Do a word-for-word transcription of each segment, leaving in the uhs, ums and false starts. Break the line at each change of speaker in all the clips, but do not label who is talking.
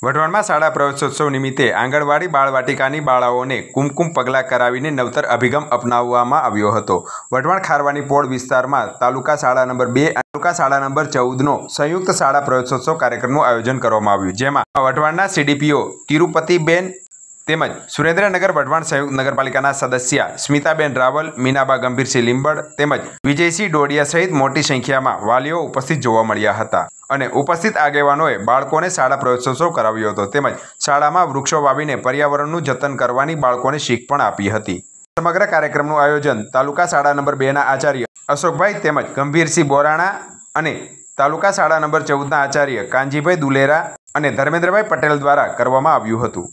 વઢવાણમાં શાળા પ્રવેશોત્સવ નિમિત્તે આંગણવાડી બાળવાટિકાની બાળાઓને કુમકુમ પગલાં કરાવીને નવતર અભિગમ અપનાવવામાં આવ્યો હતો। વઢવાણ ખારવાની પોળ વિસ્તારમાં તાલુકા શાળા નંબર બે તાલુકા શાળા નંબર ચૌદનો સંયુક્ત શાળા પ્રવેશોત્સવ કાર્યક્રમનું આયોજન કરવામાં આવ્યું, જેમાં વઢવાણના સીડીપીઓ તિરુપતિબેન તેમજ સુરેન્દ્રનગર વઢવાણ સંયુક્ત નગરપાલિકાના સદસ્ય સ્મિતાબેન રાવલ, મીનાબા ગંભીરસિંહ લીંબડ તેમજ વિજયસિંહ ડોડિયા સહિત મોટી સંખ્યામાં વાલીઓ ઉપસ્થિત જોવા મળ્યા હતા અને ઉપસ્થિત આગેવાનોએ બાળકોને શાળા પ્રવેશોત્સવ કરાવ્યો હતો તેમજ શાળામાં વૃક્ષો વાવીને પર્યાવરણનું જતન કરવાની બાળકોને શીખ પણ આપી હતી। સમગ્ર કાર્યક્રમનું આયોજન તાલુકા શાળા નંબર બે ના આચાર્ય અશોકભાઈ તેમજ ગંભીરસિંહ બોરાણા અને તાલુકા શાળા નંબર ચૌદના આચાર્ય કાનજીભાઈ દુલેરા અને ધર્મેન્દ્રભાઈ પટેલ દ્વારા કરવામાં આવ્યું હતું।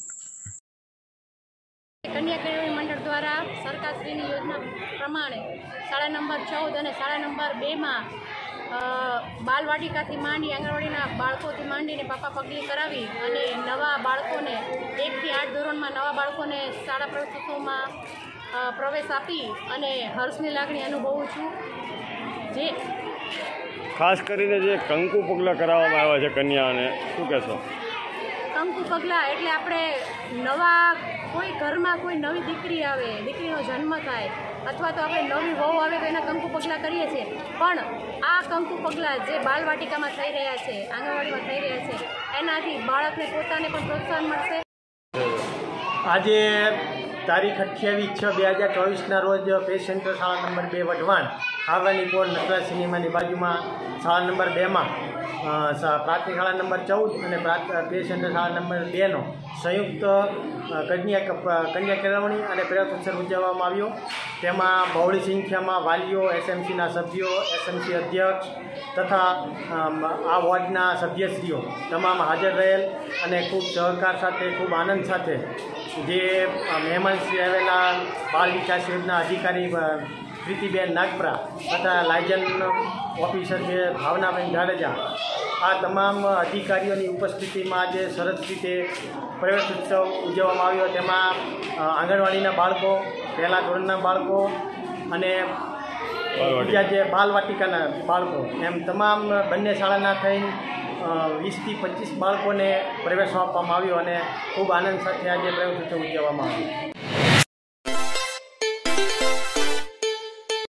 સરકારશ્રીની યોજના પ્રમાણે શાળા નંબર ચૌદ અને શાળા નંબર બેમાં બાલવાટિકાથી માંડી આંગણવાડીના બાળકોથી માંડીને પાપા પગલી કરાવી અને નવા બાળકોને એકથી આઠ ધોરણમાં નવા બાળકોને શાળા પ્રવેશોત્સવમાં પ્રવેશ આપી અને હર્ષની લાગણી અનુભવું છું। જે
ખાસ કરીને જે કંકુ પગલાં કરાવવામાં આવ્યા છે કન્યાને, શું કહેશો?
કંકુ પગલાં એટલે આપણે નવા કોઈ ઘરમાં કોઈ નવી દીકરી આવે, દીકરીનો જન્મ થાય અથવા તો આપણે નવી વહુ આવે તો એના કંકુ પગલાં કરીએ છીએ, પણ આ કંકુ પગલાં જે બાલવાટિકામાં થઈ રહ્યા છે, આંગણવાડીમાં થઈ રહ્યા છે, એનાથી બાળકને પોતાને પણ પ્રોત્સાહન મળશે।
આજે તારીખ અઠ્યાવીસ છ બે હજાર ચોવીસના રોજ પે સેન્ટર શાળા નંબર બે વઢવાણ ખારવાની પોળ નટરાજ સિનેમાની બાજુમાં શાળા નંબર બેમાં પ્રાથમિક શાળા નંબર ચૌદ અને પે સેન્ટર શાળા નંબર બેનો સંયુક્ત કન્યા કન્યા કેળવણી અને પ્રવેશોત્સવ ઉજવવામાં આવ્યો। તેમાં બહોળી સંખ્યામાં વાલીઓ, એસએમસીના સભ્યો, એસએમસી અધ્યક્ષ તથા આ વોર્ડના સભ્યશ્રીઓ તમામ હાજર રહેલ અને ખૂબ સહકાર સાથે, ખૂબ આનંદ સાથે જે મહેમાનશ્રી આવેલા બાળ વિકાસ યોજના અધિકારી પ્રીતિબેન નાગપરા તથા લાયજન ઓફિસર છે ભાવનાબેન જાડેજા, આ તમામ અધિકારીઓની ઉપસ્થિતિમાં આજે સરસ રીતે પ્રવેશોત્સવ ઉજવવામાં આવ્યો। તેમાં આંગણવાડીના બાળકો, પહેલા ધોરણના બાળકો અને બીજા જે બાલવાટિકાના બાળકો એમ તમામ બંને શાળાના થઈને વીસથી પચીસ બાળકોને પ્રવેશ આપવામાં આવ્યો અને ખૂબ આનંદ સાથે આજે પ્રવેશોત્સવ ઉજવવામાં આવ્યો।